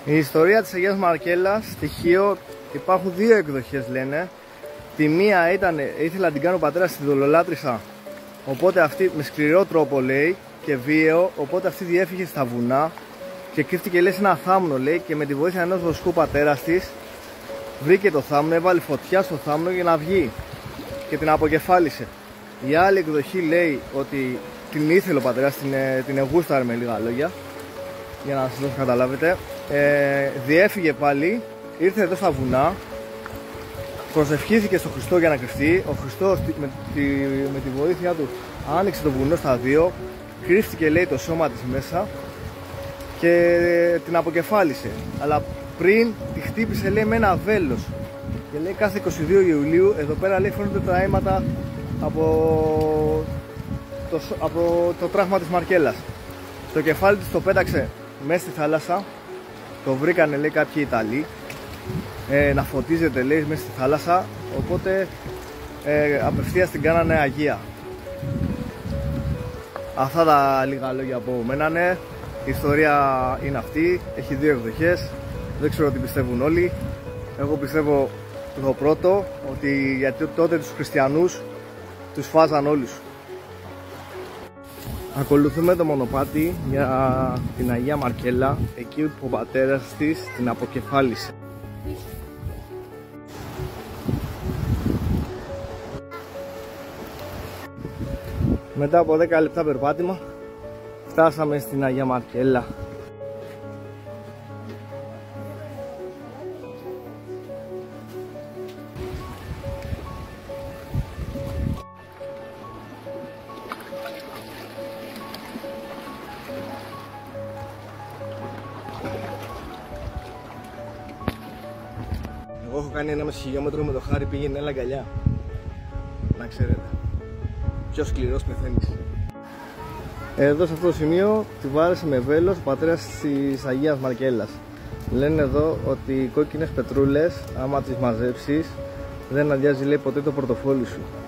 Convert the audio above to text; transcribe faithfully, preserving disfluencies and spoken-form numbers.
Η ιστορία της Αγίας Μαρκέλλας, στοιχείο, υπάρχουν δύο εκδοχές λένε. Τη μία ήταν, ήθελα να την κάνω ο πατέρας στη δολολάτρησα, οπότε αυτή με σκληρό τρόπο λέει και βίαιο, οπότε αυτή διέφυγε στα βουνά και κρύφτηκε λέει σε ένα θάμνο λέει και με τη βοήθεια ενός βοσκού πατέρας της βρήκε το θάμνο, έβαλε φωτιά στο θάμνο για να βγει και την αποκεφάλισε. Η άλλη εκδοχή λέει ότι την ήθελε ο πατέρας, την, την εγούσταρε με λίγα λόγια, για να σας το καταλάβετε. Ε, διέφυγε πάλι, ήρθε εδώ στα βουνά, προσευχήθηκε στον Χριστό για να κρυφτεί. Ο Χριστός με τη, με τη βοήθειά του άνοιξε το βουνό στα δύο, κρύφτηκε λέει το σώμα της μέσα και την αποκεφάλισε. Αλλά πριν τη χτύπησε λέει με ένα βέλος και λέει κάθε είκοσι δύο Ιουλίου εδώ πέρα λέει φαίνονται τα αίματα από το, από το τράγμα της Μαρκέλλας. Το κεφάλι της το πέταξε μέσα στη θάλασσα, το βρήκανε λέει κάποιοι Ιταλοί ε, να φωτίζεται λέει μέσα στη θάλασσα, οπότε ε, απευθείας την κάνανε Αγία. Αυτά τα λίγα λόγια από μένα, ναι. Η ιστορία είναι αυτή, έχει δύο εκδοχές, δεν ξέρω τι πιστεύουν όλοι. Εγώ πιστεύω το πρώτο, ότι γιατί τότε τους χριστιανούς τους φάζαν όλους. Ακολουθούμε το μονοπάτι για την Αγία Μαρκέλλα, εκεί που ο πατέρας της την αποκεφάλισε. Μετά από δέκα λεπτά περπάτημα φτάσαμε στην Αγία Μαρκέλλα. Εγώ έχω κάνει ένα μισή χιλιόμετρο με το Χάρη, πήγαινε έλα αγκαλιά. Να ξέρετε. Πιο σκληρός πεθαίνεις. Εδώ σε αυτό το σημείο τη βάρεσε με βέλος ο πατέρας της Αγίας Μαρκέλλας. Λένε εδώ ότι οι κόκκινες πετρούλες άμα τις μαζέψεις δεν αδειάζει λέει ποτέ το πορτοφόλι σου.